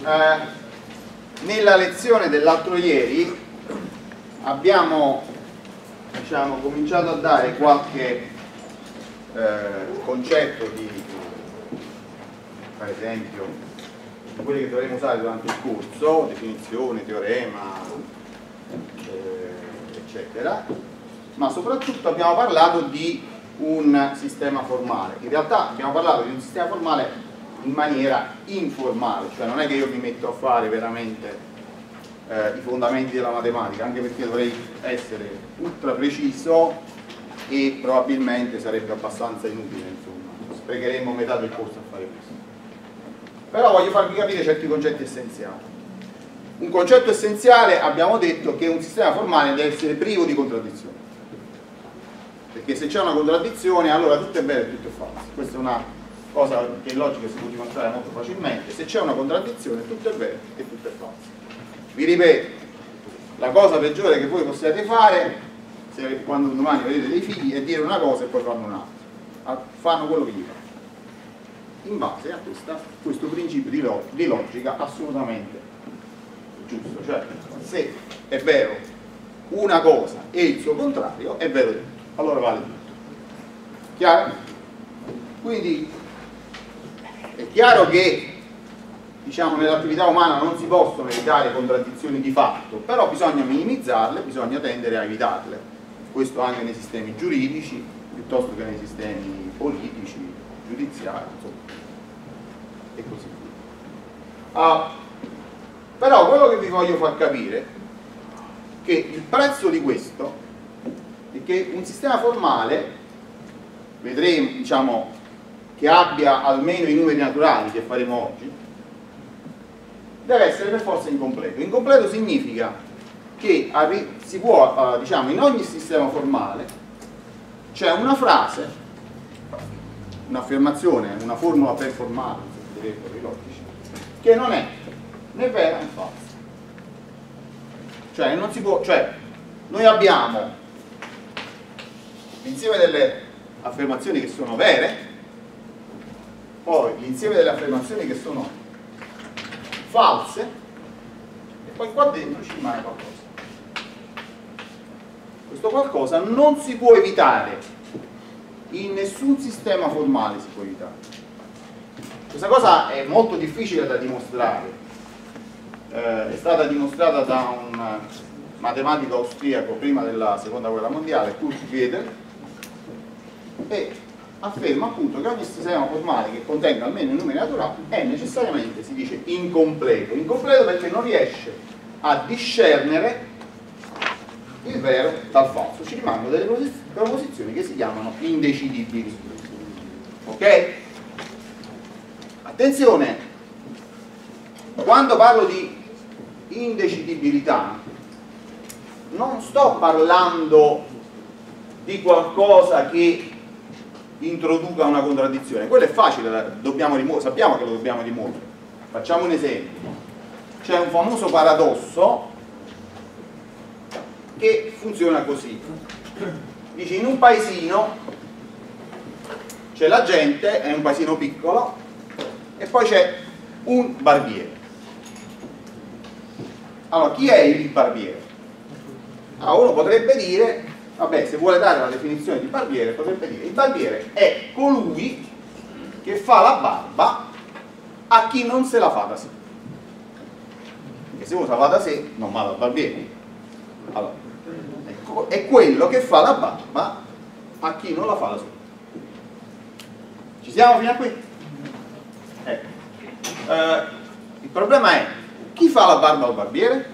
nella lezione dell'altro ieri abbiamo, diciamo, cominciato a dare qualche concetto di, per esempio, di quelli che dovremo usare durante il corso, definizione, teorema, eccetera, ma soprattutto abbiamo parlato di un sistema formale. In realtà abbiamo parlato di un sistema formale in maniera informale, cioè non è che io mi metto a fare veramente i fondamenti della matematica, anche perché dovrei essere ultra preciso e probabilmente sarebbe abbastanza inutile, insomma, sprecheremmo metà del corso a fare questo. Però voglio farvi capire certi concetti essenziali. Un concetto essenziale, abbiamo detto che un sistema formale deve essere privo di contraddizioni, perché se c'è una contraddizione allora tutto è vero e tutto è falso. Questa è una cosa che in logica si può dimostrare molto facilmente. Se c'è una contraddizione tutto è vero e tutto è falso. Vi ripeto, la cosa peggiore che voi possiate fare se quando domani vedete dei figli è dire una cosa e poi fanno un'altra, fanno quello che gli fanno in base a questo principio di logica assolutamente giusto, cioè se è vero una cosa e il suo contrario è vero tutto, allora vale tutto. Chiaro? Quindi è chiaro che, diciamo, nell'attività umana non si possono evitare contraddizioni di fatto, però bisogna minimizzarle, bisogna tendere a evitarle. Questo anche nei sistemi giuridici piuttosto che nei sistemi politici, giudiziari, insomma, e così via. Però quello che vi voglio far capire è che il prezzo di questo è che un sistema formale, vedremo, diciamo, che abbia almeno i numeri naturali che faremo oggi, deve essere per forza incompleto. Incompleto significa che si può, diciamo, in ogni sistema formale c'è una frase, un'affermazione, una formula performale, se direttore logici, che non è né vera né falsa. Cioè non si può, cioè noi abbiamo l'insieme delle affermazioni che sono vere, poi l'insieme delle affermazioni che sono false e poi qua dentro ci rimane qualcosa. Questo qualcosa non si può evitare, in nessun sistema formale si può evitare. Questa cosa è molto difficile da dimostrare, è stata dimostrata da un matematico austriaco prima della seconda guerra mondiale, Kurt Gödel, e afferma appunto che ogni sistema formale che contenga almeno i numeri naturali è necessariamente, si dice, incompleto. Incompleto perché non riesce a discernere il vero dal falso, ci rimangono delle proposizioni che si chiamano indecidibili. Ok? Attenzione, quando parlo di indecidibilità non sto parlando di qualcosa che introduca una contraddizione, quello è facile, sappiamo che lo dobbiamo rimuovere. Facciamo un esempio: c'è un famoso paradosso che funziona così. Dice, in un paesino c'è la gente, è un paesino piccolo, e poi c'è un barbiere. Allora, chi è il barbiere? Allora, uno potrebbe dire, vabbè, se vuole dare la definizione di barbiere, potrebbe dire: il barbiere è colui che fa la barba a chi non se la fa da sé. Perché se uno se la fa da sé non va dal barbiere. Allora, è quello che fa la barba a chi non la fa da sé. Ci siamo fino a qui? Ecco. Il problema è: chi fa la barba al barbiere?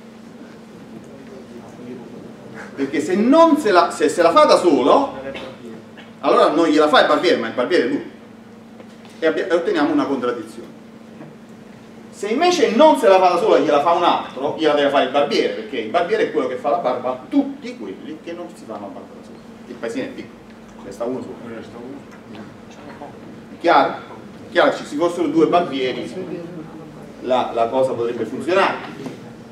Perché se se la fa da solo, allora non gliela fa il barbiere, ma il barbiere è lui, e otteniamo una contraddizione. Se invece non se la fa da solo e gliela fa un altro, gliela deve fare il barbiere, perché il barbiere è quello che fa la barba a tutti quelli che non si fanno la barba da solo. Il paesino è piccolo, resta uno solo. È chiaro? È chiaro, se ci fossero due barbieri la cosa potrebbe funzionare.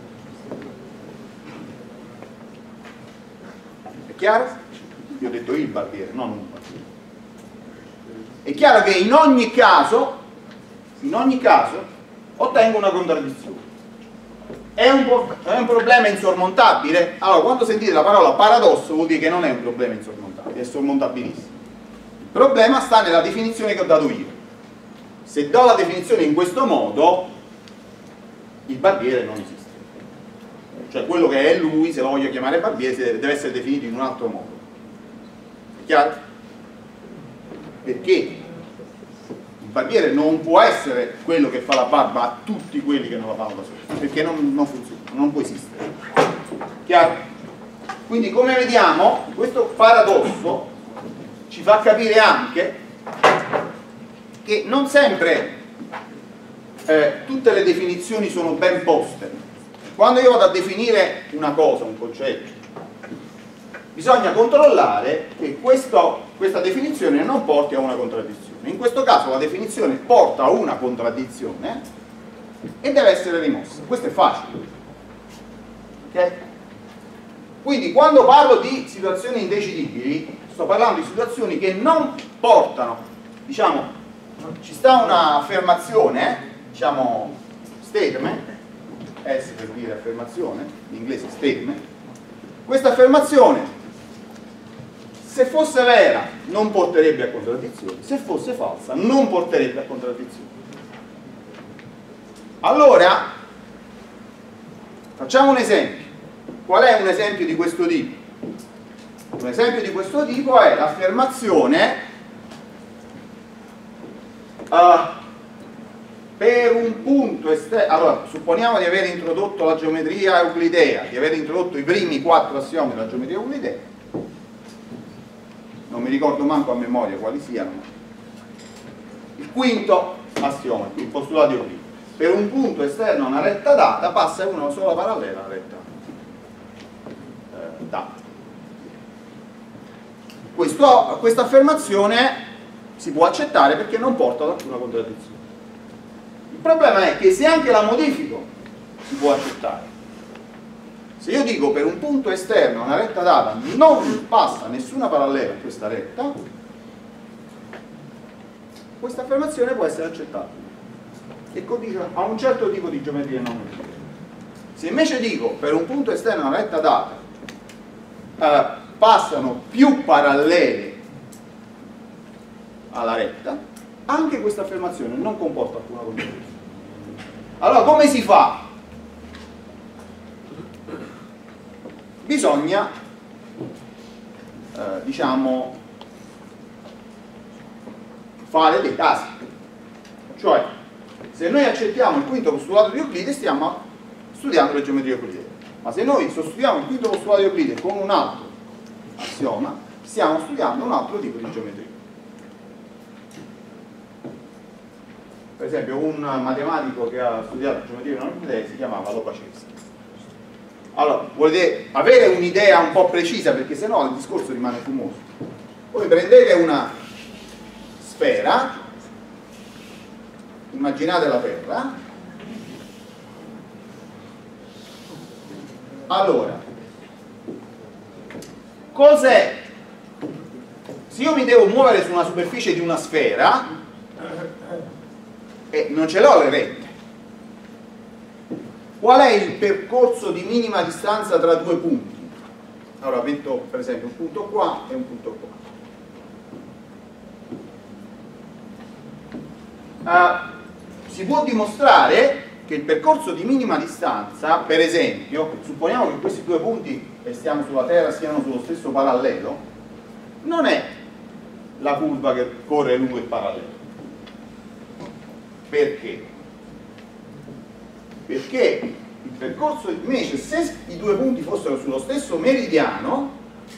È chiaro? Io ho detto il barbiere, non un barbiere. È chiaro che in ogni caso ottengo una contraddizione. È un problema insormontabile? Allora, quando sentite la parola paradosso vuol dire che non è un problema insormontabile, è sormontabilissimo. Il problema sta nella definizione che ho dato io. Se do la definizione in questo modo, il barbiere non esiste. Cioè quello che è lui, se lo voglio chiamare barbiere, deve essere definito in un altro modo. È chiaro? Perché il barbiere non può essere quello che fa la barba a tutti quelli che non la fanno da soli, perché non funziona, non può esistere. Chiaro? Quindi, come vediamo, questo paradosso ci fa capire anche che non sempre tutte le definizioni sono ben poste. Quando io vado a definire una cosa, un concetto, bisogna controllare che questa definizione non porti a una contraddizione. In questo caso la definizione porta a una contraddizione e deve essere rimossa. Questo è facile. Ok? Quindi quando parlo di situazioni indecidibili, sto parlando di situazioni che non portano, diciamo, ci sta un'affermazione, diciamo, statement, S per dire affermazione, in inglese statement. Questa affermazione, se fosse vera, non porterebbe a contraddizioni, se fosse falsa, non porterebbe a contraddizioni. Allora, facciamo un esempio. Qual è un esempio di questo tipo? Un esempio di questo tipo è l'affermazione per un punto esterno. Allora, supponiamo di aver introdotto la geometria euclidea, di aver introdotto i primi 4 assiomi della geometria euclidea. Non mi ricordo manco a memoria quali siano. Il quinto assioma, il postulato di Euclide. Per un punto esterno a una retta data passa una sola parallela alla retta data. Questa affermazione si può accettare perché non porta ad alcuna contraddizione. Il problema è che se anche la modifico si può accettare. Se io dico per un punto esterno a una retta data non passa nessuna parallela a questa retta, questa affermazione può essere accettata e condice a un certo tipo di geometria non euclidea. Se invece dico per un punto esterno a una retta data passano più parallele alla retta, anche questa affermazione non comporta alcuna contraddizione. Allora, come si fa? Bisogna, diciamo, fare dei casi. Cioè, se noi accettiamo il quinto postulato di Euclide, stiamo studiando la geometria euclidea. Ma se noi sostituiamo il quinto postulato di Euclide con un altro assioma, stiamo studiando un altro tipo di geometria. Per esempio, un matematico che ha studiato geometria non euclidea si chiamava Lobachevsky. Allora, volete avere un'idea un po' precisa, perché sennò il discorso rimane fumoso. Voi prendete una sfera, immaginate la Terra. Allora, cos'è? Se io mi devo muovere su una superficie di una sfera e non ce l'ho le rette, qual è il percorso di minima distanza tra due punti? Allora metto per esempio un punto qua e un punto qua. Si può dimostrare che il percorso di minima distanza, per esempio, supponiamo che questi due punti che stiamo sulla Terra siano sullo stesso parallelo, non è la curva che corre lungo il parallelo. Perché? Perché il percorso invece, se i due punti fossero sullo stesso meridiano,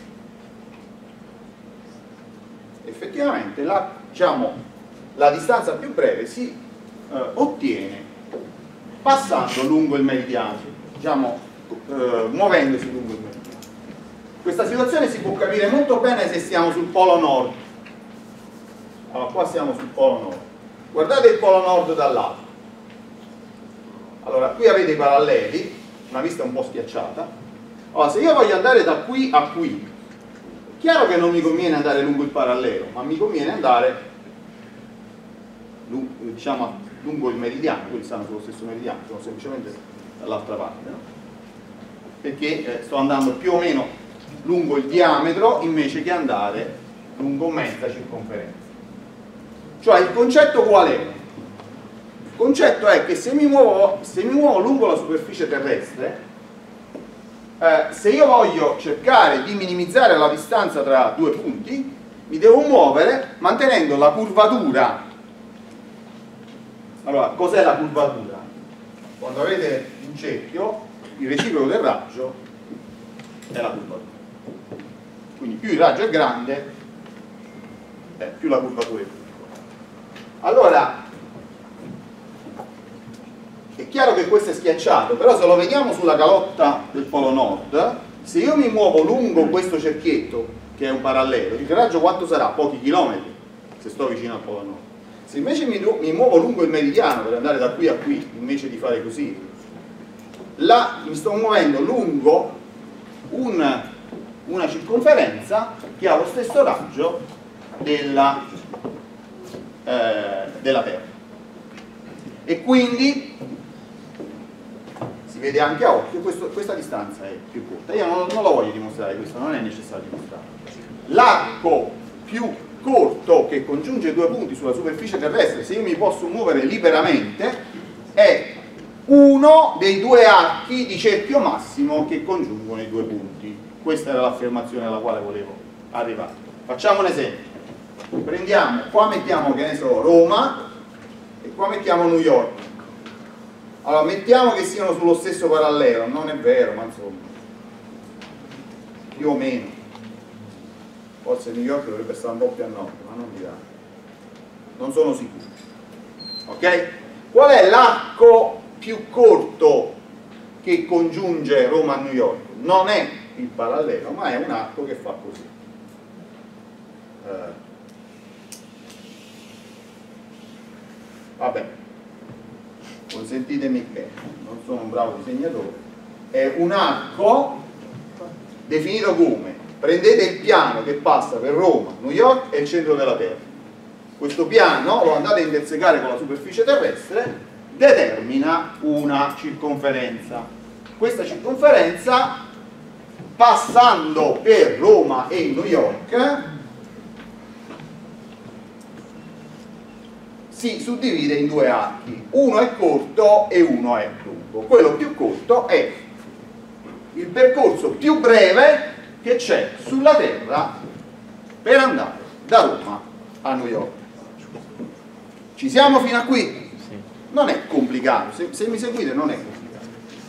effettivamente la distanza più breve si ottiene passando lungo il meridiano, diciamo muovendosi lungo il meridiano. Questa situazione si può capire molto bene se stiamo sul polo nord. Allora, qua siamo sul polo nord. Guardate il polo nord dall'alto. Allora, qui avete i paralleli, una vista un po' schiacciata. Allora, se io voglio andare da qui a qui, è chiaro che non mi conviene andare lungo il parallelo, ma mi conviene andare diciamo, lungo il meridiano, quelli stanno sullo stesso meridiano, sono semplicemente dall'altra parte, no? Perché sto andando più o meno lungo il diametro invece che andare lungo mezza circonferenza. Cioè il concetto qual è? Il concetto è che se mi muovo lungo la superficie terrestre, se io voglio cercare di minimizzare la distanza tra due punti, mi devo muovere mantenendo la curvatura. Allora, cos'è la curvatura? Quando avete un cerchio, il reciproco del raggio è la curvatura. Quindi più il raggio è grande, più la curvatura è piccola. Allora, è chiaro che questo è schiacciato, però se lo vediamo sulla calotta del polo nord, se io mi muovo lungo questo cerchietto, che è un parallelo, il raggio quanto sarà? Pochi chilometri, se sto vicino al polo nord. Se invece mi muovo lungo il meridiano per andare da qui a qui, invece di fare così, là mi sto muovendo lungo una circonferenza che ha lo stesso raggio della Terra. E quindi si vede anche a occhio, questa distanza è più corta. Io non lo voglio dimostrare, questo non è necessario dimostrare. L'arco più corto che congiunge due punti sulla superficie terrestre, se io mi posso muovere liberamente, è uno dei due archi di cerchio massimo che congiungono i due punti. Questa era l'affermazione alla quale volevo arrivare. Facciamo un esempio. Prendiamo, qua mettiamo, che ne so, Roma e qua mettiamo New York. Allora, mettiamo che siano sullo stesso parallelo, non è vero, ma insomma, più o meno. Forse New York dovrebbe stare un po' più a nord, ma non dirà. Non sono sicuro. Ok? Qual è l'arco più corto che congiunge Roma a New York? Non è il parallelo, ma è un arco che fa così. Vabbè, consentitemi che non sono un bravo disegnatore. È un arco definito come: prendete il piano che passa per Roma, New York e il centro della Terra. Questo piano lo andate a intersecare con la superficie terrestre, determina una circonferenza. Questa circonferenza, passando per Roma e New York, si suddivide in due archi. Uno è corto e uno è lungo. Quello più corto è il percorso più breve che c'è sulla Terra per andare da Roma a New York. Ci siamo fino a qui? Non è complicato, se mi seguite non è complicato.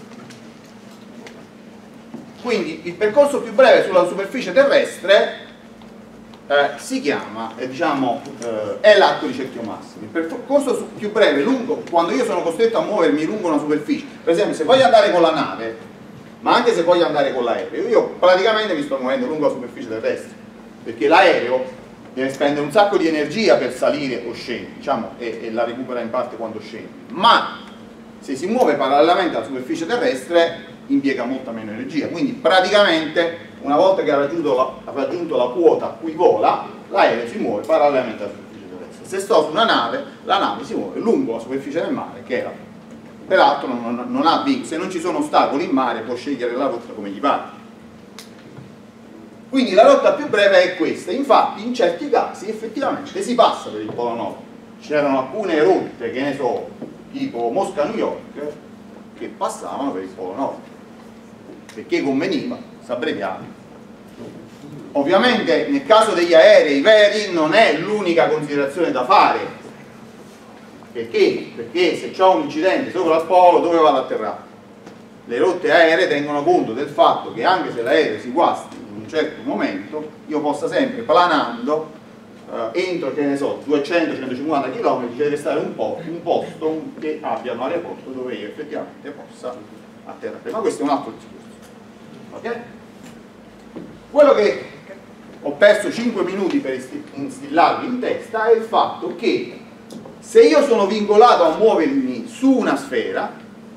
Quindi il percorso più breve sulla superficie terrestre si chiama, è l'arco di cerchio massimo. Il percorso più breve, lungo, quando io sono costretto a muovermi lungo una superficie, per esempio se voglio andare con la nave, ma anche se voglio andare con l'aereo, io praticamente mi sto muovendo lungo la superficie terrestre, perché l'aereo deve spendere un sacco di energia per salire o scendere, diciamo, e la recupera in parte quando scende, ma se si muove parallelamente alla superficie terrestre impiega molta meno energia. Quindi praticamente una volta che ha raggiunto la quota a cui vola, l'aereo si muove parallelamente alla superficie terrestre. Se sto su una nave, la nave si muove lungo la superficie del mare, che era, peraltro non ha vincolo, se non ci sono ostacoli in mare può scegliere la rotta come gli pare. Quindi la rotta più breve è questa. Infatti in certi casi effettivamente si passa per il polo nord. C'erano alcune rotte, che ne so, tipo Mosca-New York, che passavano per il polo nord, perché conveniva s'abbreviare. Ovviamente nel caso degli aerei veri non è l'unica considerazione da fare. Perché? Perché se ho un incidente sopra il polo, dove vado a atterrare? Le rotte aeree tengono conto del fatto che anche se l'aereo si guasti in un certo momento, io possa sempre, planando, entro, che ne so, 200-150 km, deve restare un posto che abbia un aeroporto dove io effettivamente possa atterrare. Ma questo è un altro discorso. Ok? Quello che ho perso 5 minuti per instillarvi in testa è il fatto che se io sono vincolato a muovermi su una sfera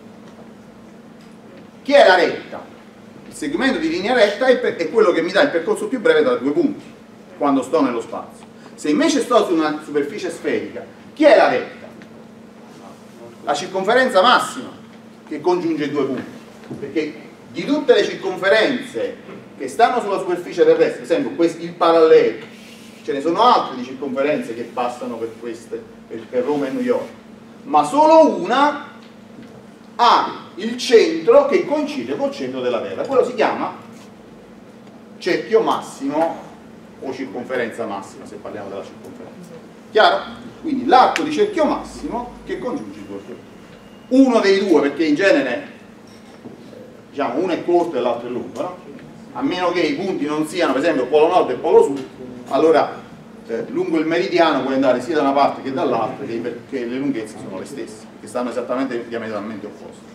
che è la retta, il segmento di linea retta è quello che mi dà il percorso più breve tra due punti quando sto nello spazio. Se invece sto su una superficie sferica Chi è la retta? La circonferenza massima che congiunge i due punti, perché di tutte le circonferenze che stanno sulla superficie terrestre, ad esempio il parallelo, ce ne sono altre di circonferenze che passano per queste, per Roma e New York, ma solo una ha il centro che coincide col centro della Terra. Quello si chiama cerchio massimo o circonferenza massima, se parliamo della circonferenza. Chiaro? Quindi l'arco di cerchio massimo che congiunge i due punti. Uno dei due, perché in genere diciamo uno è corto e l'altro è lungo, no? A meno che i punti non siano per esempio polo nord e polo sud, allora lungo il meridiano puoi andare sia da una parte che dall'altra, che le lunghezze sono le stesse, che stanno esattamente diametralmente opposte.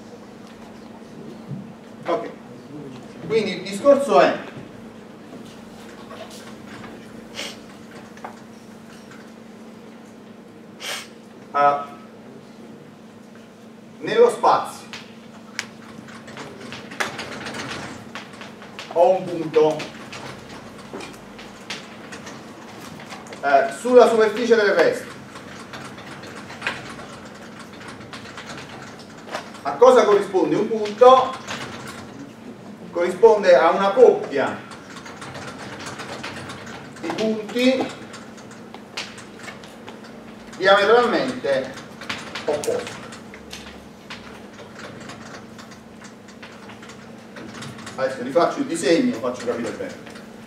Ok, quindi il discorso è nello spazio ho un punto sulla superficie terrestre. A cosa corrisponde un punto? Corrisponde a una coppia di punti diametralmente opposti. Adesso rifaccio il disegno, lo faccio capire bene.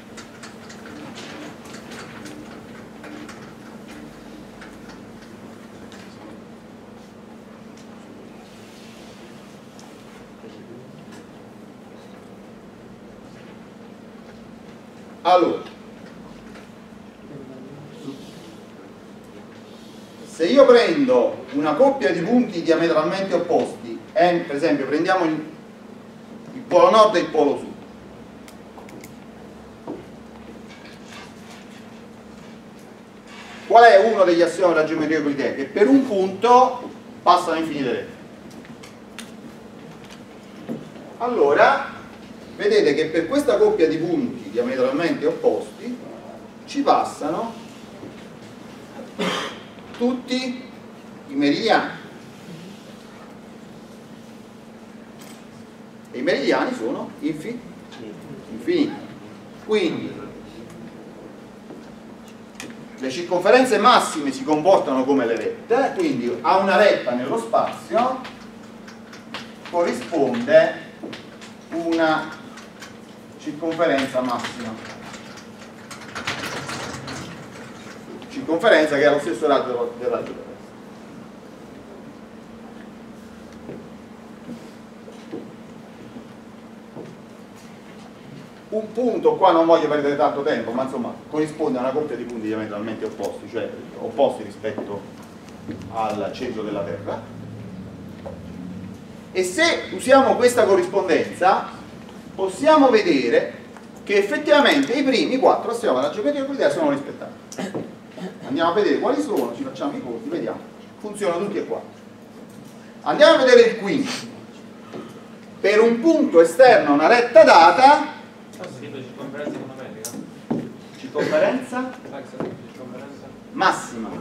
Allora, se io prendo una coppia di punti diametralmente opposti, per esempio prendiamo il polo nord e il polo sud, qual è uno degli assiomi della geometria euclidea? Che per un punto passano infinite rette. Allora vedete che per questa coppia di punti diametralmente opposti ci passano tutti i meridiani, e i meridiani sono infiniti. Quindi le circonferenze massime si comportano come le rette, quindi a una retta nello spazio corrisponde una circonferenza massima, circonferenza che ha lo stesso raggio del raggio terrestre. Un punto, qua non voglio perdere tanto tempo, ma insomma corrisponde a una coppia di punti diametralmente opposti, cioè opposti rispetto al centro della Terra, e se usiamo questa corrispondenza possiamo vedere che effettivamente i primi 4 assiomi della geometria euclidea sono rispettati. Andiamo a vedere quali sono, ci facciamo i conti, vediamo, funzionano tutti e 4. Andiamo a vedere il quinto. Per un punto esterno a una retta data, circonferenza massima,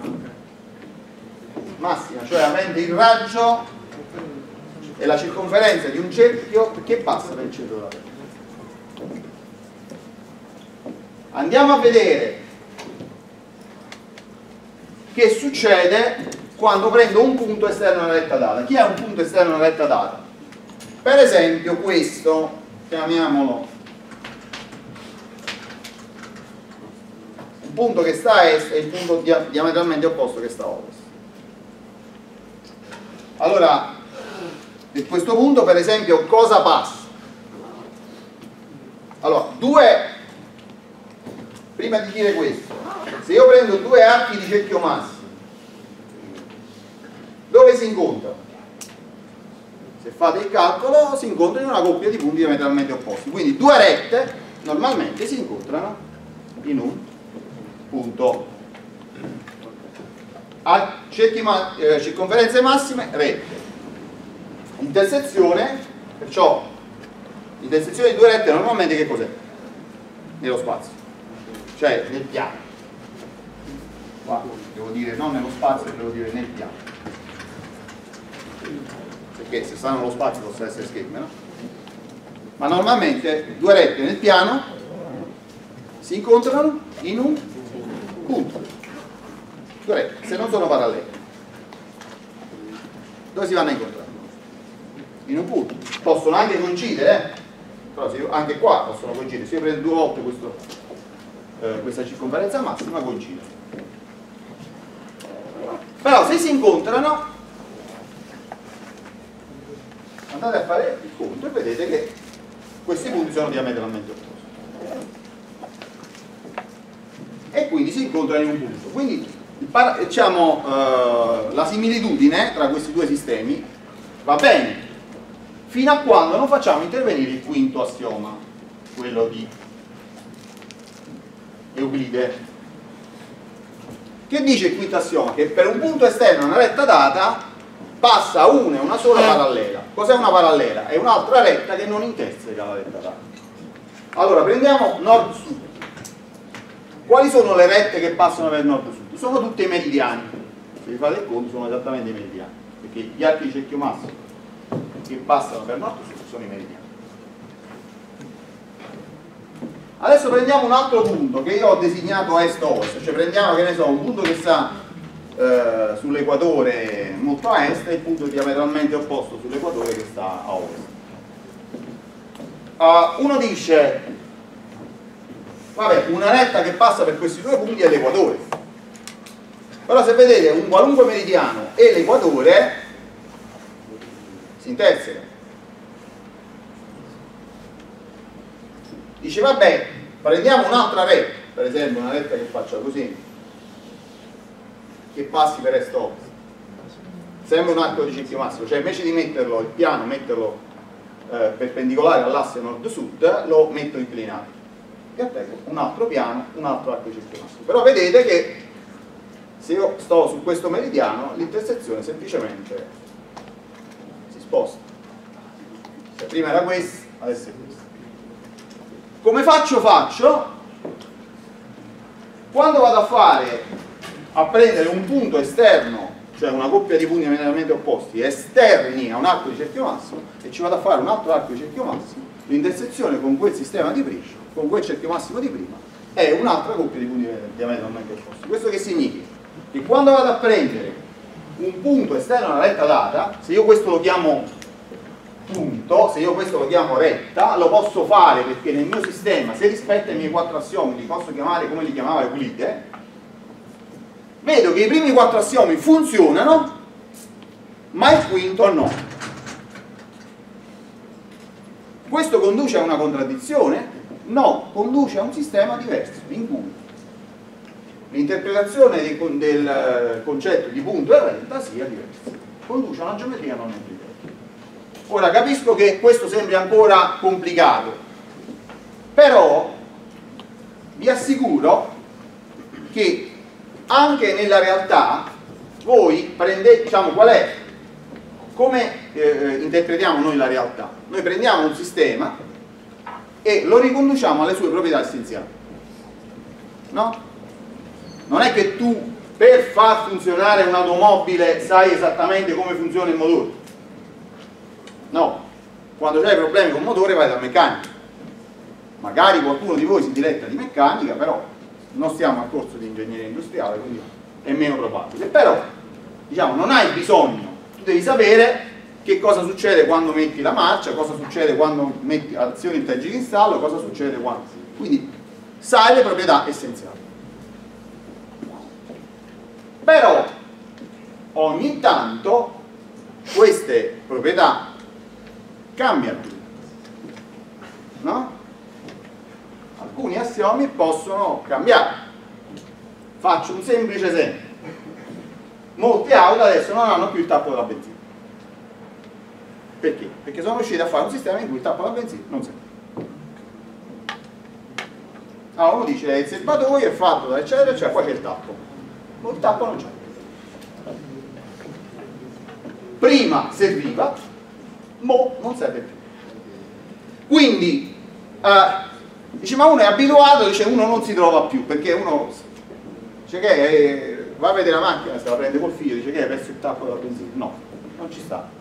cioè avente il raggio e la circonferenza di un cerchio che passa per il centro della Terra. Andiamo a vedere che succede quando prendo un punto esterno a una retta data. Chi è un punto esterno a una retta data? Per esempio questo, chiamiamolo un punto che sta a est e il punto diametralmente opposto che sta a ovest. Allora, a questo punto per esempio cosa passa? Allora, prima di dire questo, se io prendo due archi di cerchio massimo, dove si incontrano? Se fate il calcolo si incontrano in una coppia di punti diametralmente opposti, quindi due rette normalmente si incontrano in un punto. A circonferenze massime, rette. Intersezione, perciò l'intersezione di due rette normalmente che cos'è? Nello spazio, cioè nel piano. qua devo dire non nello spazio, devo dire nel piano, perché se sta nello spazio possono essere schemi, no? Ma normalmente due rette nel piano si incontrano in un punto, due rette, se non sono parallele, dove si vanno a incontrare? In un punto. Possono anche coincidere, però anche qua possono coincidere, se io prendo due volte questa circonferenza massima coincide. Però se si incontrano, andate a fare il conto e vedete che questi punti sono diametralmente opposti e quindi si incontrano in un punto. Quindi diciamo, la similitudine tra questi due sistemi va bene fino a quando non facciamo intervenire il quinto assioma, quello di Euclide. Che dice il quinto assioma? Che per un punto esterno a una retta data passa una e una sola parallela. Cos'è una parallela? È un'altra retta che non interseca la retta data. Allora prendiamo nord-sud. Quali sono le rette che passano per nord-sud? Sono tutte i meridiani. Se vi fate il conto sono esattamente i meridiani, perché gli archi di cerchio massimo che passano per nord-sud sono i meridiani. Adesso prendiamo un altro punto che io ho designato est-ovest, cioè prendiamo, che ne so, un punto che sta sull'equatore molto a est e il punto diametralmente opposto sull'equatore che sta a ovest. Uno dice, vabbè, una retta che passa per questi due punti è l'equatore, però se vedete un qualunque meridiano e l'equatore si intersecano. Dice vabbè, prendiamo un'altra retta, per esempio una retta che faccia così, che passi per est-ovest, sempre un arco di cerchio massimo, cioè invece di metterlo il piano, metterlo perpendicolare all'asse nord-sud, lo metto inclinato e ottengo un altro piano, un altro arco di cerchio massimo. Però vedete che se io sto su questo meridiano l'intersezione semplicemente si sposta, se prima era questa, adesso è questa. Come faccio? Quando vado a prendere un punto esterno, cioè una coppia di punti diametralmente opposti esterni a un arco di cerchio massimo, e ci vado a fare un altro arco di cerchio massimo, l'intersezione con quel sistema di prima, con quel cerchio massimo di prima, è un'altra coppia di punti diametralmente opposti. Questo che significa? Che quando vado a prendere un punto esterno a una retta data, se io questo lo chiamo punto, se io questo lo chiamo retta, lo posso fare perché nel mio sistema, se rispetta i miei quattro assiomi, li posso chiamare come li chiamava Euclide, vedo che i primi quattro assiomi funzionano, ma il quinto no. Questo conduce a una contraddizione? No, conduce a un sistema diverso, in cui l'interpretazione del concetto di punto e retta sia diversa. Conduce a una geometria non euclidea. Ora capisco che questo sembra ancora complicato, però vi assicuro che anche nella realtà voi prendete, diciamo, qual è, come interpretiamo noi la realtà? Noi prendiamo un sistema e lo riconduciamo alle sue proprietà essenziali, no? Non è che tu per far funzionare un'automobile sai esattamente come funziona il motore. No, quando c'hai problemi con il motore vai dal meccanico. Magari qualcuno di voi si diletta di meccanica, però non stiamo al corso di ingegneria industriale, quindi è meno probabile. Però, diciamo, non hai bisogno, tu devi sapere che cosa succede quando metti la marcia, cosa succede quando metti azioni intelligenti in stallo, cosa succede quando... Quindi sai le proprietà essenziali. Però ogni tanto queste proprietà cambiano, no? Alcuni assiomi possono cambiare. Faccio un semplice esempio: molte auto adesso non hanno più il tappo della benzina. Perché? Perché sono riusciti a fare un sistema in cui il tappo della benzina non serve. Allora uno dice il serbatoio è fatto da eccetera, cioè qua c'è il tappo, ma il tappo non c'è. Prima serviva, mo non serve più. Quindi dice, ma uno è abituato, dice uno non si trova più, perché uno dice che va a vedere la macchina, se la prende col figlio, dice che hai perso il tappo della benzina. No, non ci sta.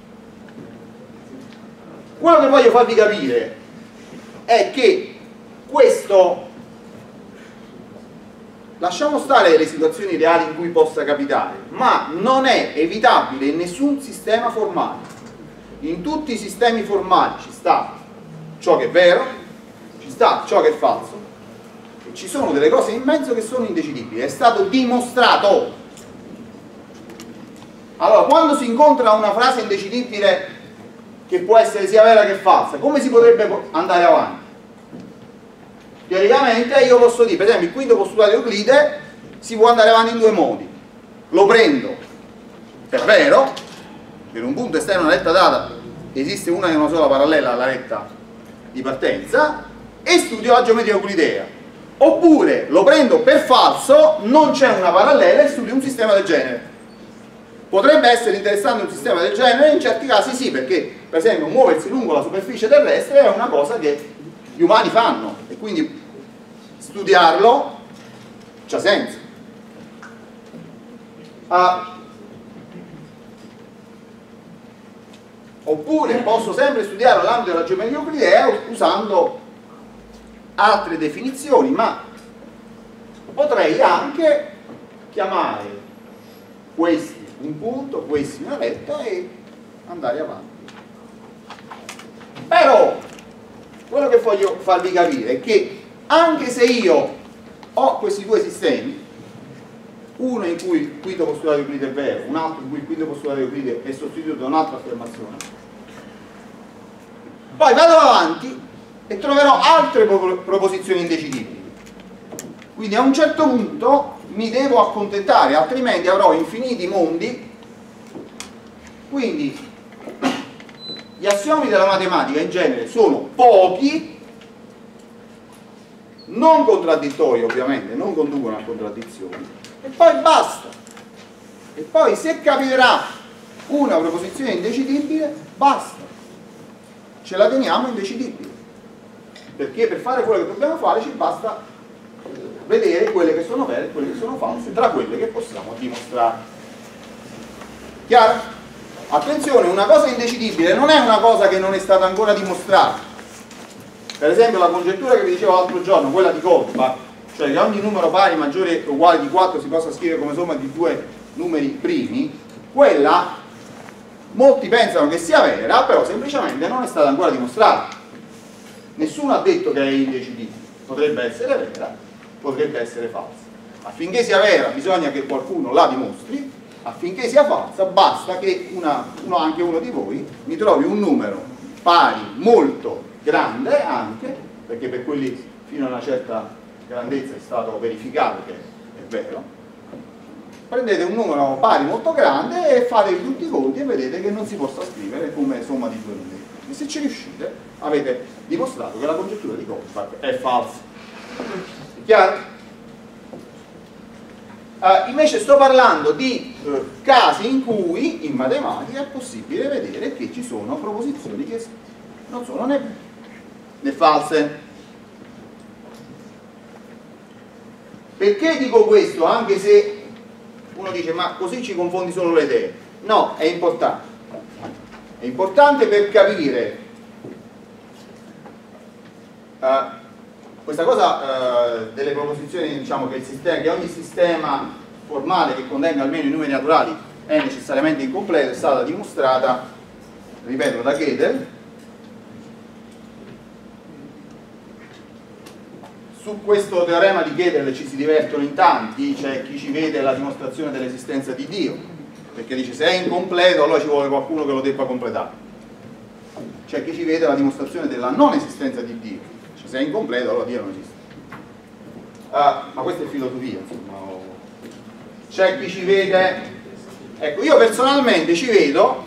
Quello che voglio farvi capire è che questo, lasciamo stare le situazioni reali in cui possa capitare, ma non è evitabile in nessun sistema formale. In tutti i sistemi formali ci sta ciò che è vero, ci sta ciò che è falso, e ci sono delle cose in mezzo che sono indecidibili. È stato dimostrato. Allora, quando si incontra una frase indecidibile che può essere sia vera che falsa, come si potrebbe andare avanti? Teoricamente io posso dire, per esempio, il quinto postulato di Euclide si può andare avanti in due modi. Lo prendo, è vero, per un punto esterno una retta data esiste una e una sola parallela alla retta di partenza, e studio la geometria euclidea. Oppure lo prendo per falso, non c'è una parallela e studio un sistema del genere. Potrebbe essere interessante un sistema del genere? In certi casi sì, perché per esempio muoversi lungo la superficie terrestre è una cosa che gli umani fanno, e quindi studiarlo c'ha senso. Oppure posso sempre studiare l'ambito della geometria euclidea usando altre definizioni, ma potrei anche chiamare questi un punto, questi una retta e andare avanti. Però quello che voglio farvi capire è che anche se io ho questi due sistemi, uno in cui il quinto postulato di Euclide è vero, un altro in cui il quinto postulato di Euclide è sostituito da un'altra affermazione, poi vado avanti e troverò altre proposizioni indecidibili. Quindi a un certo punto mi devo accontentare, altrimenti avrò infiniti mondi. Quindi gli assiomi della matematica in genere sono pochi, non contraddittori ovviamente, non conducono a contraddizioni, e poi basta. E poi se capiterà una proposizione indecidibile, basta, ce la teniamo indecidibile, perché per fare quello che dobbiamo fare ci basta vedere quelle che sono vere e quelle che sono false tra quelle che possiamo dimostrare. Chiaro? Attenzione, una cosa indecidibile non è una cosa che non è stata ancora dimostrata. Per esempio la congettura che vi dicevo l'altro giorno, quella di Goldbach, cioè che ogni numero pari maggiore o uguale di 4 si possa scrivere come somma di due numeri primi, quella molti pensano che sia vera, però semplicemente non è stata ancora dimostrata. Nessuno ha detto che è indecidibile, potrebbe essere vera, potrebbe essere falsa. Affinché sia vera bisogna che qualcuno la dimostri, affinché sia falsa basta che anche uno di voi mi trovi un numero pari molto grande, anche perché per quelli fino a una certa grandezza è stato verificato che è vero. Prendete un numero pari molto grande e fate tutti i conti e vedete che non si possa scrivere come somma di due numeri. E se ci riuscite avete dimostrato che la congettura di Goldbach è falsa. È chiaro? Invece sto parlando di casi in cui in matematica è possibile vedere che ci sono proposizioni che non sono né false. Perché dico questo? Anche se uno dice ma così ci confondi solo le idee. No, è importante. È importante per capire questa cosa delle proposizioni, diciamo che ogni sistema formale che contenga almeno i numeri naturali è necessariamente incompleto, è stata dimostrata, ripeto, da Gödel. Su questo teorema di Gödel ci si divertono in tanti, c'è chi ci vede la dimostrazione dell'esistenza di Dio, perché dice se è incompleto allora ci vuole qualcuno che lo debba completare. C'è chi ci vede la dimostrazione della non esistenza di Dio, cioè se è incompleto allora Dio non esiste. Ma questa è filosofia, insomma. C'è chi ci vede, ecco, io personalmente ci vedo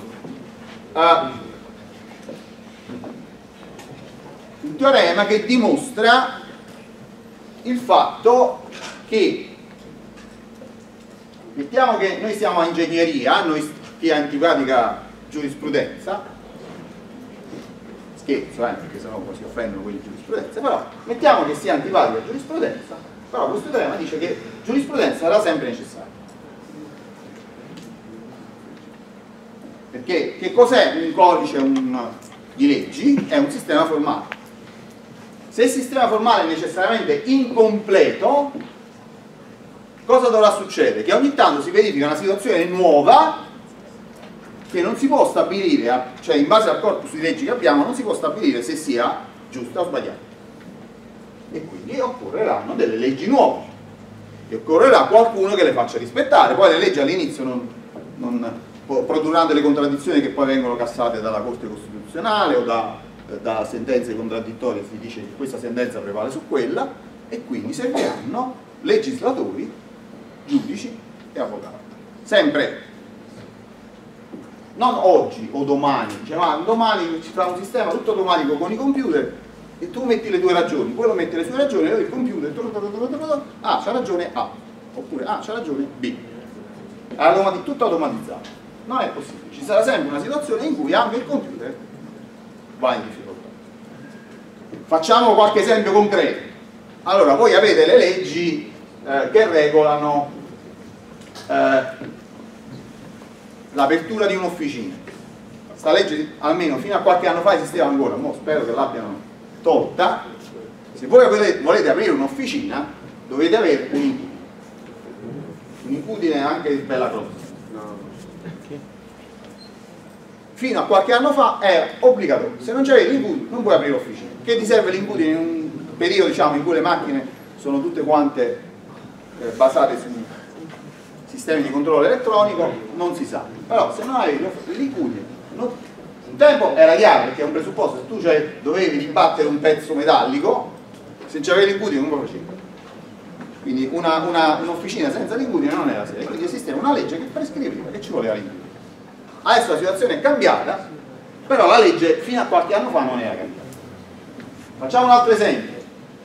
un teorema che dimostra il fatto che, mettiamo che noi siamo a ingegneria, noi che è antipatica giurisprudenza, scherzo, perché sennò poi si offendono quelli di giurisprudenza, però mettiamo che sia antipatica giurisprudenza, però questo teorema dice che giurisprudenza sarà sempre necessaria. Perché che cos'è un codice di leggi? È un sistema formale. Se il sistema formale è necessariamente incompleto, cosa dovrà succedere? Che ogni tanto si verifica una situazione nuova che non si può stabilire, cioè in base al corpus di leggi che abbiamo non si può stabilire se sia giusta o sbagliata. E quindi occorreranno delle leggi nuove e occorrerà qualcuno che le faccia rispettare. Poi le leggi all'inizio non produrranno delle contraddizioni che poi vengono cassate dalla Corte Costituzionale o da sentenze contraddittorie, si dice che questa sentenza prevale su quella, e quindi serviranno legislatori, giudici e avvocati. Sempre, non oggi o domani, cioè, ma domani ci sarà un sistema tutto automatico con i computer e tu metti le tue ragioni, quello mette le sue ragioni e il computer c'ha ragione A, oppure c'ha ragione B. È tutto automatizzato. Non è possibile, ci sarà sempre una situazione in cui anche il computer va in difficoltà. Facciamo qualche esempio concreto. Allora, voi avete le leggi che regolano l'apertura di un'officina. Questa legge almeno fino a qualche anno fa esisteva ancora, mo spero che l'abbiano tolta. Se voi volete aprire un'officina dovete avere un'incudine anche di bella grossa. Fino a qualche anno fa era obbligatorio. Se non c'avevi l'incudine non puoi aprire l'officina. Che ti serve l'incudine in un periodo, diciamo, in cui le macchine sono tutte quante basate su sistemi di controllo elettronico? Non si sa. Però se non avevi l'incudine, un tempo era chiaro, perché è un presupposto: se tu dovevi ribattere un pezzo metallico, se non c'avevi l'incudine non lo facevi. Quindi un'officina senza l'incudine non era seria. Quindi esisteva una legge che prescriveva che ci voleva l'incudine. Adesso la situazione è cambiata, però la legge fino a qualche anno fa non era cambiata. Facciamo un altro esempio.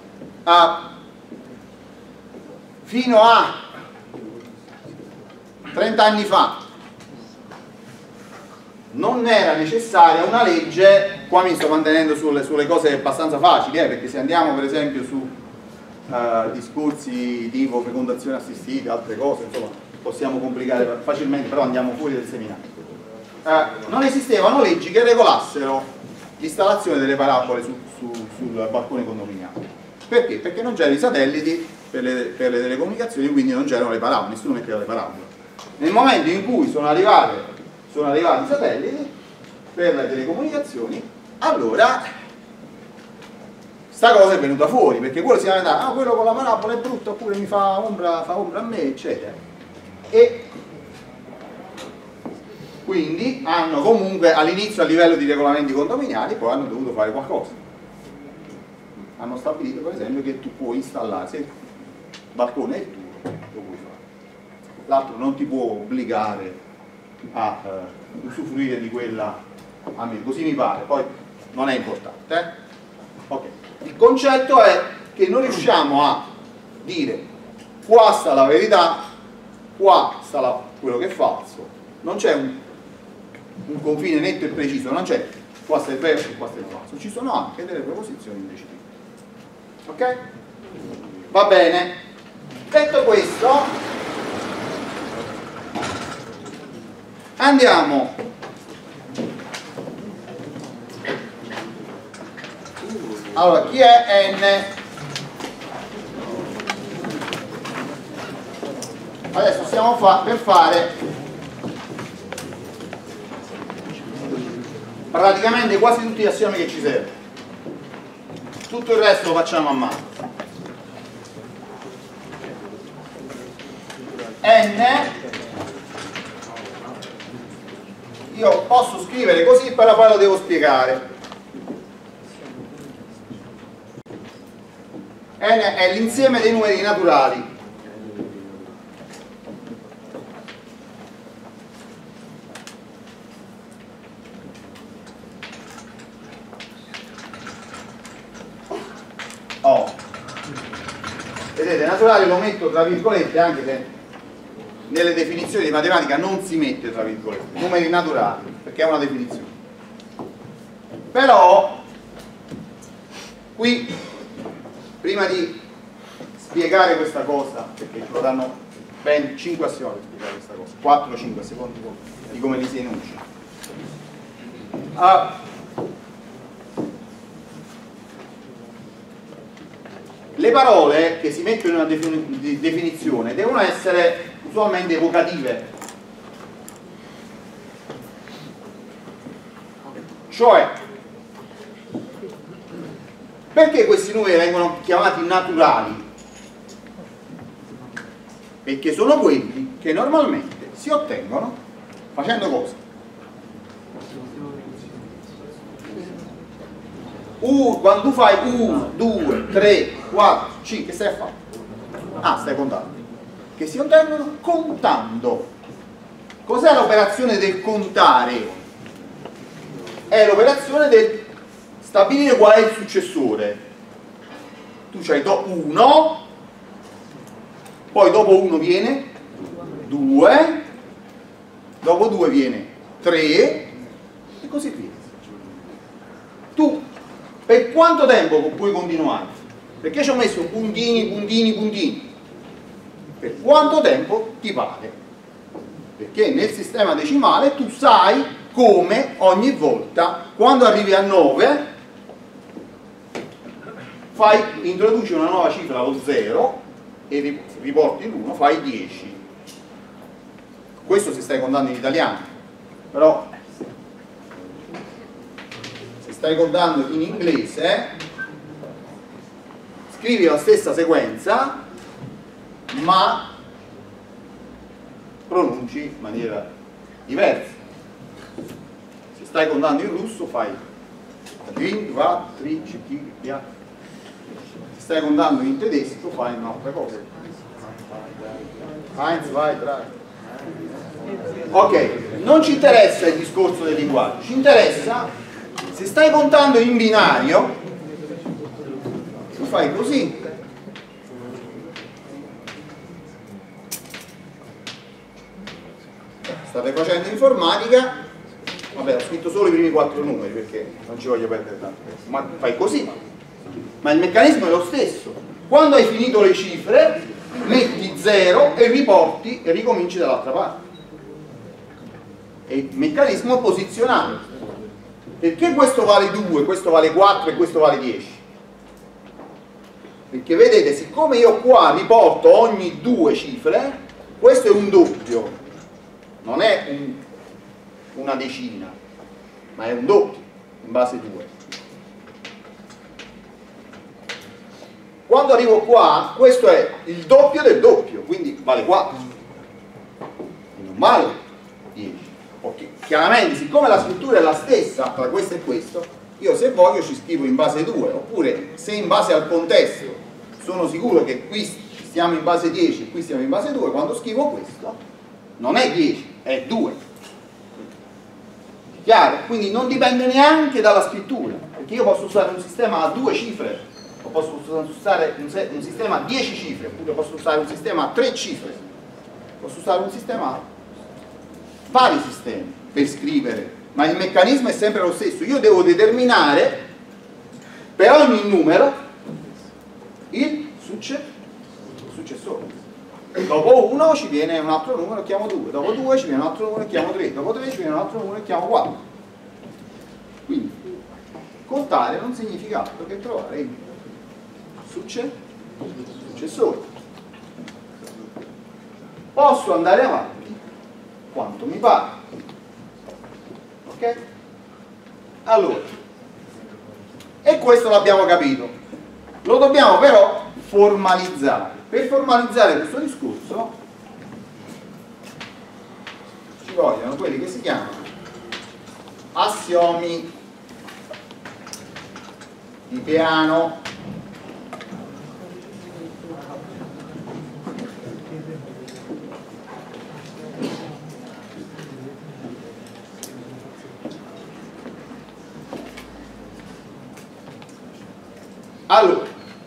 Fino a 30 anni fa non era necessaria una legge, qua mi sto mantenendo sulle cose abbastanza facili, perché se andiamo per esempio su discorsi tipo fecondazione assistita, altre cose, insomma, possiamo complicare facilmente, però andiamo fuori del seminario. Non esistevano leggi che regolassero l'installazione delle parabole sul balcone condominiale. Perché? Perché non c'erano i satelliti per le telecomunicazioni, quindi non c'erano le parabole, nessuno metteva le parabole. Nel momento in cui sono arrivati i satelliti per le telecomunicazioni, allora sta cosa è venuta fuori, perché quello si è andato, quello con la parabola è brutto, oppure mi fa ombra a me, eccetera. E quindi hanno comunque all'inizio a livello di regolamenti condominiali, poi hanno dovuto fare qualcosa. Hanno stabilito per esempio che tu puoi installare, se il balcone è tuo, lo puoi fare. L'altro non ti può obbligare a usufruire di quella, a me, così mi pare, poi non è importante. Okay. Il concetto è che non riusciamo a dire qua sta la verità, qua sta quello che è falso, non c'è un confine netto e preciso, non c'è qua sta il vero e qua sta il falso, ci sono anche delle proposizioni indecisive. Ok? Va bene. Detto questo, andiamo allora, chi è N? Adesso stiamo per fare praticamente quasi tutti gli assiomi che ci servono, tutto il resto lo facciamo a mano. N io posso scrivere così, però poi lo devo spiegare. N è l'insieme dei numeri naturali. O. Vedete, naturale lo metto tra virgolette, anche se nelle definizioni di matematica non si mette tra virgolette, numeri naturali, perché è una definizione. Però qui, prima di spiegare questa cosa, perché ci vorranno ben 5 assiomi per spiegare questa cosa, 4-5 secondi di come li si enuncia, Le parole che si mettono in una definizione devono essere usualmente evocative, cioè perché questi numeri vengono chiamati naturali? Perché sono quelli che normalmente si ottengono facendo cosa? Quando tu fai 1, 2, 3, 4, 5, che stai a fare? Ah, stai contando. Che si ottengono contando. Cos'è l'operazione del contare? È l'operazione del stabilire qual è il successore. Tu c'hai 1, poi dopo 1 viene 2, dopo 2 viene 3 e così via. Tu per quanto tempo puoi continuare? Perché ci ho messo puntini, puntini, puntini? Per quanto tempo ti pare? Perché nel sistema decimale tu sai come ogni volta, quando arrivi a 9, introduci una nuova cifra, lo 0, e riporti l'1, fai 10. Questo se stai contando in italiano, però se stai contando in inglese scrivi la stessa sequenza ma pronunci in maniera diversa. Se stai contando in russo fai 1, 2, 3, 4. Se stai contando in tedesco fai un'altra cosa. 1, 2, 3. Ok, non ci interessa il discorso del linguaggio, ci interessa se stai contando in binario, tu fai così. State facendo informatica, vabbè, ho scritto solo i primi 4 numeri perché non ci voglio perdere tanto tempo, ma fai così. Ma il meccanismo è lo stesso. Quando hai finito le cifre, metti 0 e riporti e ricominci dall'altra parte. È il meccanismo posizionale. Perché questo vale 2, questo vale 4 e questo vale 10? Perché vedete, siccome io qua riporto ogni 2 cifre, questo è un doppio, non è una decina, ma è un doppio in base 2. Quando arrivo qua, questo è il doppio del doppio, quindi vale 4, non vale 10. Okay. Chiaramente, siccome la scrittura è la stessa tra questo e questo, io se voglio ci scrivo in base 2, oppure se in base al contesto sono sicuro che qui stiamo in base 10 e qui stiamo in base 2, quando scrivo questo non è 10, è 2. Chiaro? Quindi non dipende neanche dalla scrittura, perché io posso usare un sistema a 2 cifre, o posso usare un sistema a 10 cifre, oppure posso usare un sistema a 3 cifre, posso usare un sistema a vari sistemi per scrivere, ma il meccanismo è sempre lo stesso. Io devo determinare per ogni numero il successore. Dopo 1 ci viene un altro numero, chiamo 2, dopo 2 ci viene un altro numero, chiamo 3, dopo 3 ci viene un altro numero, chiamo 4. Quindi contare non significa altro che trovare il successore. Posso andare avanti quanto mi pare. Ok? Allora, e questo l'abbiamo capito, lo dobbiamo però formalizzare. Per formalizzare questo discorso ci vogliono quelli che si chiamano assiomi di Peano. Allora,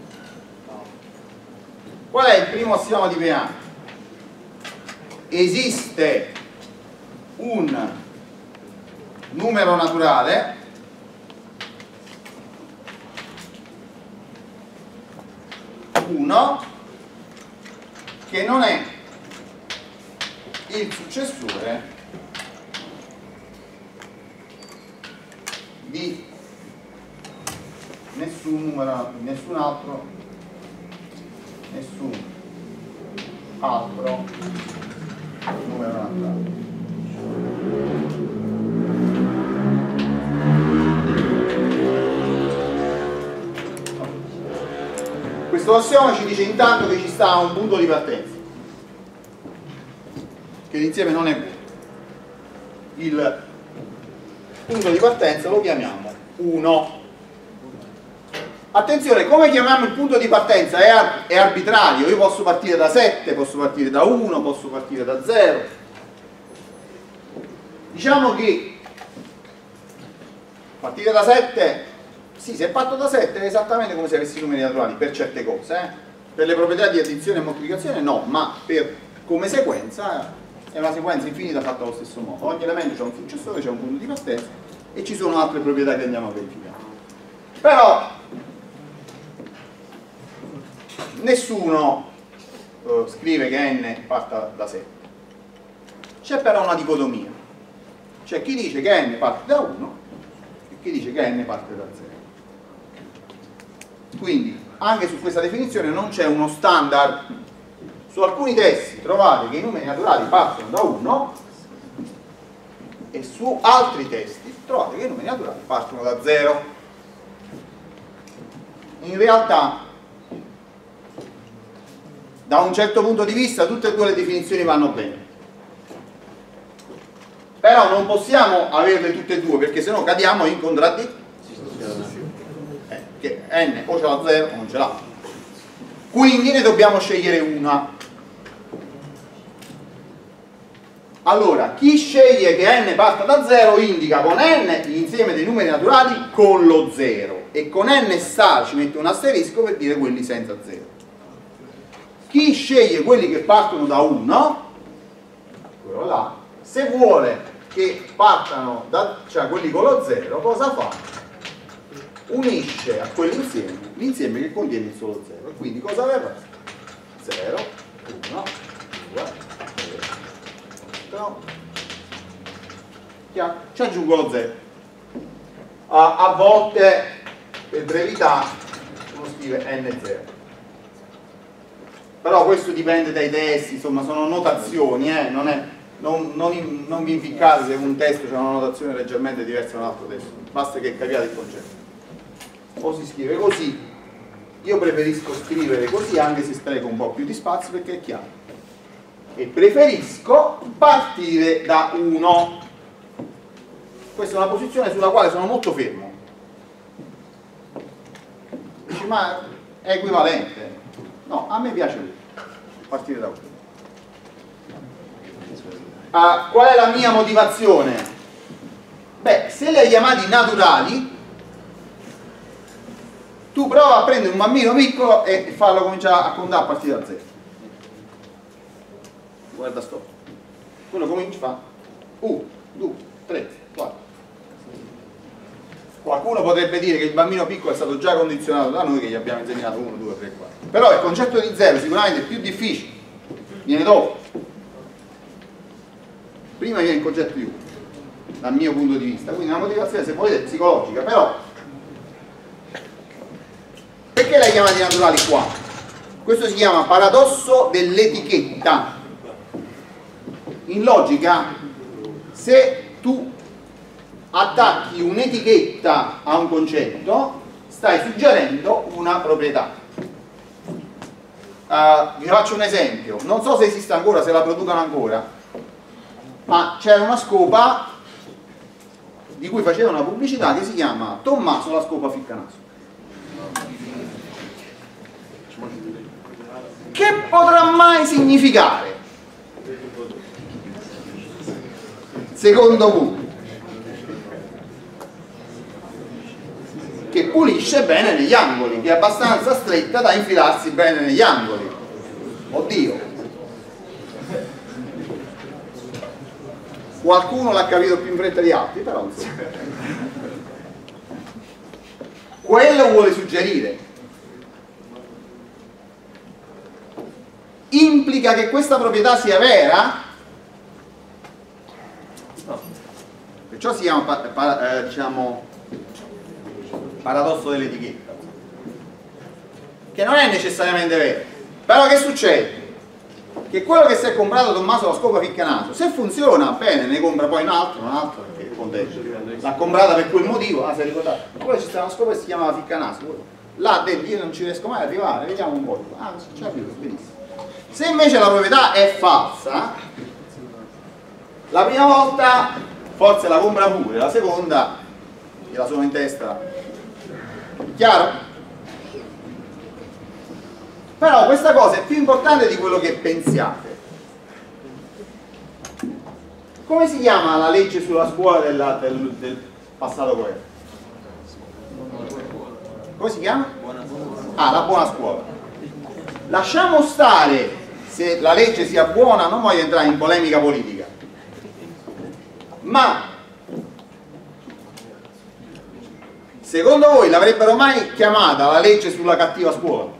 qual è il primo assioma di Peano? Esiste un numero naturale uno che non è il successore di nessun altro numero naturale. Questo assioma ci dice intanto che ci sta un punto di partenza, che l'insieme non è buono. Il punto di partenza lo chiamiamo 1. Attenzione, come chiamiamo il punto di partenza è arbitrario. Io posso partire da 7, posso partire da 1, posso partire da 0. Diciamo che partire da 7, sì, se parto da 7 è esattamente come se avessi numeri naturali per certe cose, per le proprietà di addizione e moltiplicazione no, ma come sequenza è una sequenza infinita fatta allo stesso modo. Ogni elemento c'è un successore, c'è un punto di partenza e ci sono altre proprietà che andiamo a verificare. Però nessuno scrive che n parta da 7. C'è però una dicotomia. C'è chi dice che n parte da 1 e chi dice che n parte da 0. Quindi anche su questa definizione non c'è uno standard. Su alcuni testi trovate che i numeri naturali partono da 1 e su altri testi trovate che i numeri naturali partono da 0. In realtà, da un certo punto di vista, tutte e due le definizioni vanno bene. Però non possiamo averle tutte e due, perché sennò cadiamo in contraddizione. Che n o ce l'ha 0 o non ce l'ha. Quindi ne dobbiamo scegliere una. Allora, chi sceglie che n parta da 0 indica con n l'insieme dei numeri naturali con lo 0 e con n star ci mette un asterisco per dire quelli senza 0. Chi sceglie quelli che partono da 1, quello là, se vuole che partano da, cioè quelli con lo 0, cosa fa? Unisce a quell'insieme l'insieme che contiene il solo 0. E quindi cosa verrà? 0, 1, 2, 3, 4. Ci aggiungo lo 0. A volte, per brevità, uno scrive n0. Però questo dipende dai testi, insomma, sono notazioni, non vi impiccate se un testo c'è una notazione leggermente diversa da un altro testo, basta che capiate il concetto. O si scrive così, io preferisco scrivere così anche se spreco un po' più di spazio perché è chiaro, e preferisco partire da 1. Questa è una posizione sulla quale sono molto fermo. Dici, ma è equivalente? No, a me piace partire da 1. Qual è la mia motivazione? Beh, se li hai chiamati naturali, tu prova a prendere un bambino piccolo e farlo cominciare a contare a partire da 0. Guarda, stop. Quello comincia a fare 1, 2, 3, 4. Qualcuno potrebbe dire che il bambino piccolo è stato già condizionato da noi che gli abbiamo insegnato 1, 2, 3, 4. Però il concetto di 0 sicuramente è più difficile, viene dopo. Prima viene il concetto di 1, dal mio punto di vista. Quindi una motivazione, se volete, psicologica, però perché l'hai chiamati naturali qua? Questo si chiama paradosso dell'etichetta. In logica, se tu attacchi un'etichetta a un concetto, stai suggerendo una proprietà. Vi faccio un esempio, non so se esiste ancora, se la producono ancora, ma c'era una scopa di cui faceva una pubblicità che si chiama Tommaso la scopa ficcanaso. Che potrà mai significare? Secondo punto, che pulisce bene negli angoli, che è abbastanza stretta da infilarsi bene negli angoli. Oddio, qualcuno l'ha capito più in fretta di altri, però insomma, quello vuole suggerire. Implica che questa proprietà sia vera? No. Perciò si chiama diciamo Paradosso dell'etichetta, che non è necessariamente vero. Però che succede? Che quello che si è comprato Tommaso la scopa ficcanaso, se funziona bene, ne compra poi un altro perché l'ha comprata per quel motivo, si è ricordato. Ma poi c'è una scopa che si chiamava ficcanaso, là dentro io non ci riesco mai ad arrivare, vediamo un po'. C'è benissimo. Se invece la proprietà è falsa, la prima volta forse la compra pure, la seconda gliela sono in testa. Chiaro? Però questa cosa è più importante di quello che pensiate. Come si chiama la legge sulla scuola del passato governo? Come si chiama? La buona scuola. Lasciamo stare se la legge sia buona, non voglio entrare in polemica politica, ma secondo voi l'avrebbero mai chiamata la legge sulla cattiva scuola?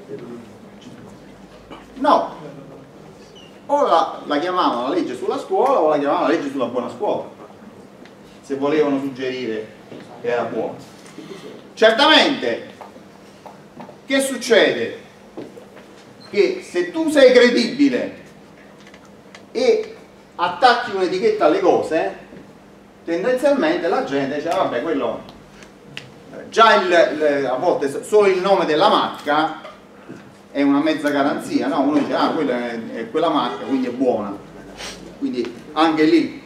No, o la chiamavano la legge sulla scuola o la chiamavano la legge sulla buona scuola, se volevano suggerire che era buona. Certamente, che succede? Che se tu sei credibile e attacchi un'etichetta alle cose, tendenzialmente la gente dice vabbè, quello già a volte solo il nome della marca è una mezza garanzia, no? Uno dice quella è quella marca, quindi è buona, quindi anche lì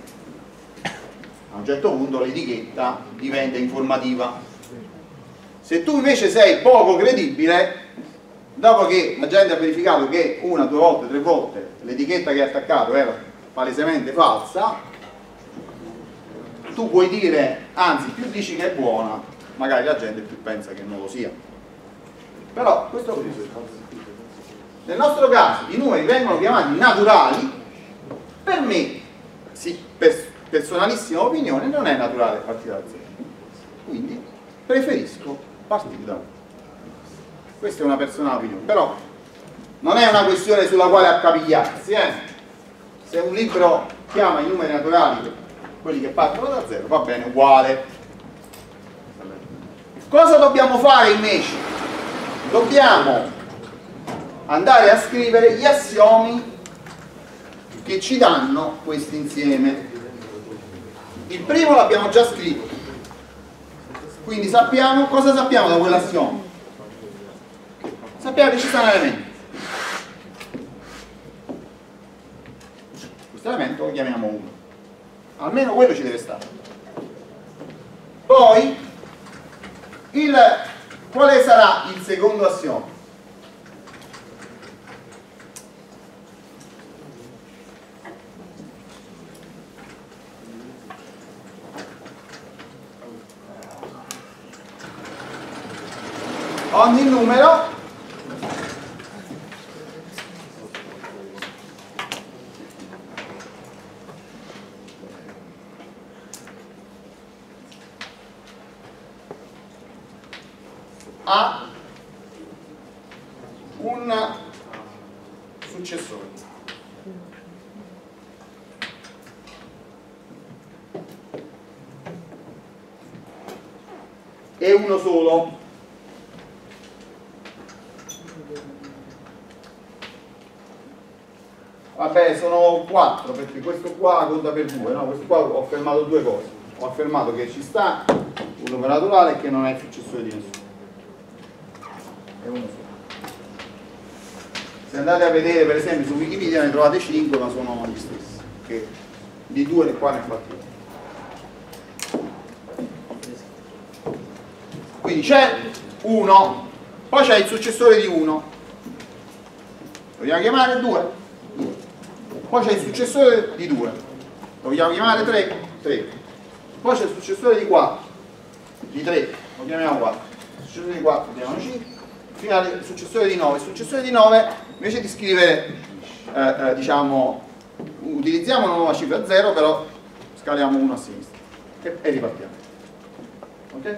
a un certo punto l'etichetta diventa informativa. Se tu invece sei poco credibile, dopo che la gente ha verificato che una, due volte, tre volte l'etichetta che hai attaccato era palesemente falsa, tu puoi dire, anzi più dici che è buona, magari la gente più pensa che non lo sia. Però questo nel nostro caso i numeri vengono chiamati naturali, per me, sì, personalissima opinione, non è naturale partire da zero, quindi preferisco partire da 1. Questa è una personale opinione, però non è una questione sulla quale accapigliarsi. Se un libro chiama i numeri naturali quelli che partono da zero, va bene uguale. Cosa dobbiamo fare invece? Dobbiamo andare a scrivere gli assiomi che ci danno questo insieme. Il primo l'abbiamo già scritto, quindi sappiamo cosa sappiamo da quell'assioma. Sappiamo che ci sta un elemento. Questo elemento lo chiamiamo 1. Almeno quello ci deve stare. Poi quale sarà il secondo assioma? Ogni numero ha un successore. E uno solo. Vabbè, sono 4 perché questo qua conta per 2, no? Questo qua ho affermato 2 cose. Ho affermato che ci sta un numero naturale e che non è il successore di nessuno. È uno solo. Se andate a vedere per esempio su Wikipedia ne trovate 5, ma sono gli stessi, che di 2 e qua ne fate. Quindi c'è 1, poi c'è il successore di 1, lo vogliamo chiamare 2, poi c'è il successore di 2, lo vogliamo chiamare 3, 3, poi c'è il successore di 4, di 3, lo chiamiamo 4, il successore di 4 lo chiamiamo 5, fino al successore di 9. Il successore di 9, invece di scrivere, diciamo, utilizziamo una nuova cifra 0, però scaliamo 1 a sinistra e ripartiamo. Ok?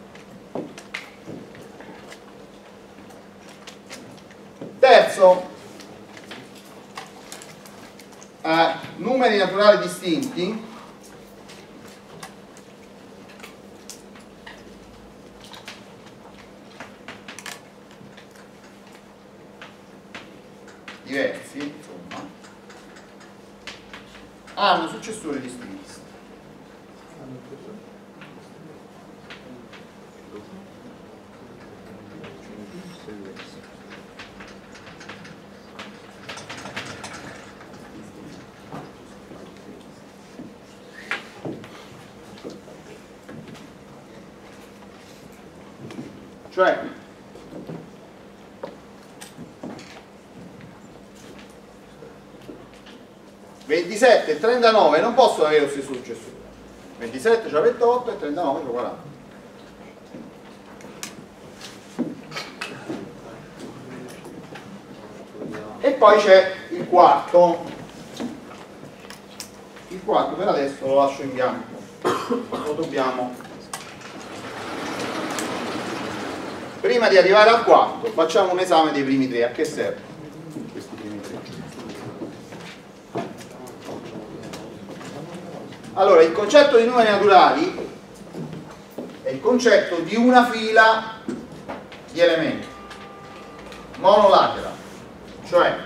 Terzo, numeri naturali distinti diversi, insomma, hanno successori distinti. Cioè, (27 e 39) non possono avere lo stesso successore. 27 c'ha 28 e 39 c'ha 40. E poi c'è il quarto. Il quarto per adesso lo lascio in bianco, lo dobbiamo. Prima di arrivare al quarto facciamo un esame dei primi tre. A che servono questi primi tre? Allora, il concetto di numeri naturali è il concetto di una fila di elementi monolateral, cioè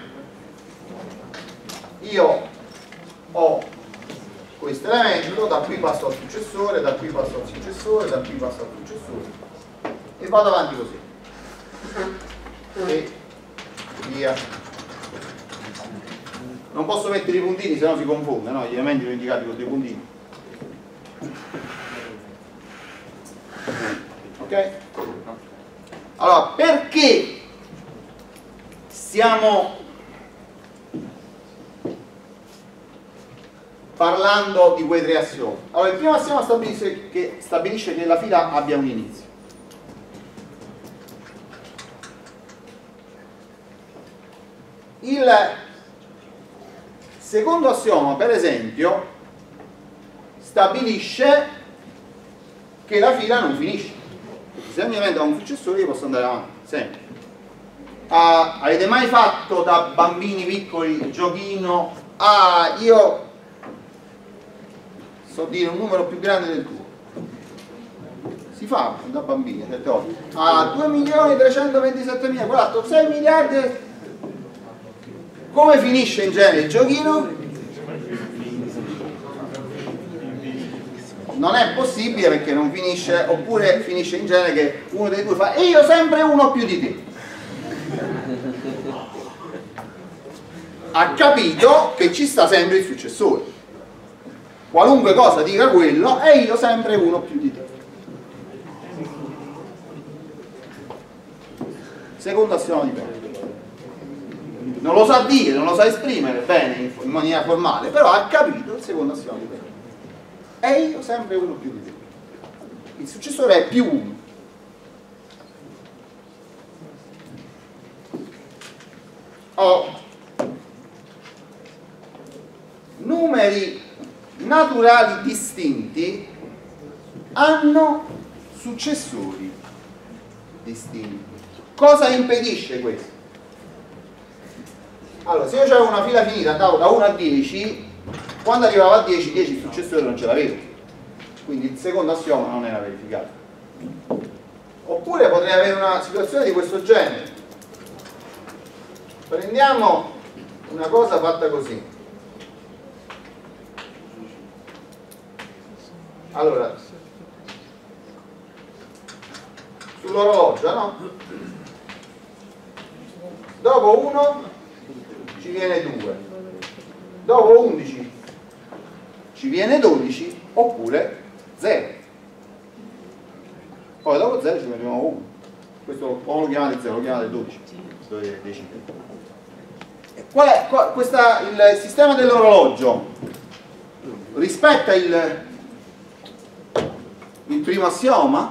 io ho questo elemento, da qui passo al successore, da qui passo al successore, da qui passo al successore e vado avanti così e via. Non posso mettere i puntini, se no si confonde, no? Gli elementi sono indicati con dei puntini. Ok? Allora, perché stiamo parlando di quei tre assiomi? Allora, il primo assioma stabilisce che la fila abbia un inizio. Il secondo assioma, per esempio, stabilisce che la fila non finisce. Se il mio elemento ha un successore io posso andare avanti, sempre. Avete mai fatto da bambini piccoli il giochino? Io so dire un numero più grande del tuo. Si fa da bambini, 2.327.000, 6 miliardi. Come finisce in genere il giochino? Non è possibile, perché non finisce, oppure finisce in genere che uno dei due fa e io sempre uno più di te. Ha capito che ci sta sempre il successore. Qualunque cosa dica quello, e io sempre uno più di te. Secondo assioma di Peano. Non lo sa dire, non lo sa esprimere bene in maniera formale, però ha capito il secondo assioma di Peano. E io sempre uno più di te. Il successore è più 1. Numeri naturali distinti hanno successori distinti. Cosa impedisce questo? Allora, se io avevo una fila finita, andavo da 1 a 10, quando arrivavo a 10, il successore non ce l'avevo, quindi il secondo assioma non era verificato. Oppure potrei avere una situazione di questo genere. Prendiamo una cosa fatta così. Allora, sull'orologio, no? Dopo 1 ci viene 2, dopo 11 ci viene 12, oppure 0, poi dopo 0 ci mettiamo 1. Questo o lo chiamate 0 o lo chiamate 12, dovete decidere. Qual è il sistema dell'orologio? Rispetta il primo assioma?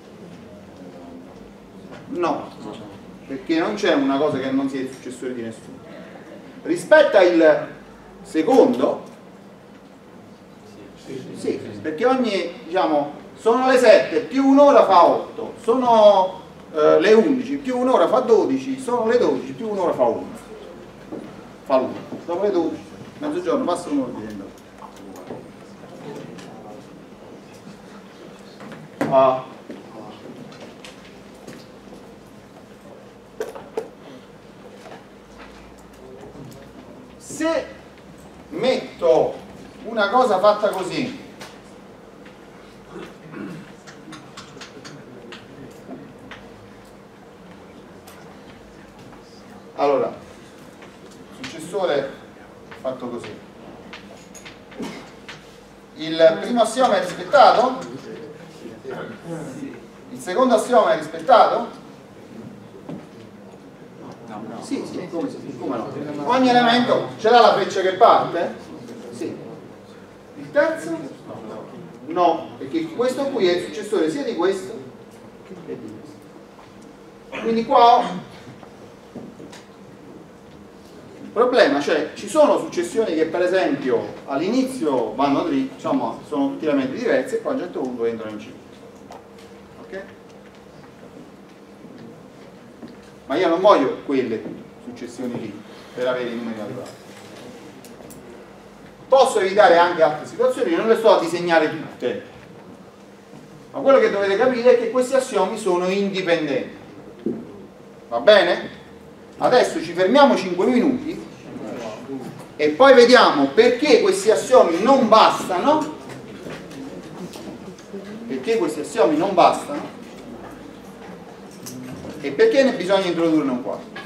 No, perché non c'è una cosa che non sia il successore di nessuno. Rispetta il secondo? Sì, perché ogni, diciamo, sono le 7 più un'ora fa 8, sono le 11 più un'ora fa 12, sono le 12 più un'ora fa 1. Fa l'1. Dopo le 12, mezzogiorno, passa un'ora di tempo. una cosa fatta così. Allora, successore fatto così. Il primo assioma è rispettato? Il secondo assioma è rispettato? Sì, sì, come no? Ogni elemento ce l'ha la freccia che parte? Sì. Il terzo? No, perché questo qui è il successore sia di questo che di questo. Quindi qua ho il problema, cioè ci sono successioni che per esempio all'inizio vanno dritte, diciamo, sono tutti elementi diversi e poi a un certo punto entrano in ciclo. Ok? Ma io non voglio quelle successioni lì per avere i numeri naturali. Posso evitare anche altre situazioni, non le sto a disegnare tutte, ma quello che dovete capire è che questi assiomi sono indipendenti. Va bene? Adesso ci fermiamo 5 minuti e poi vediamo perché questi assiomi non bastano, e perché ne bisogna introdurne un quarto.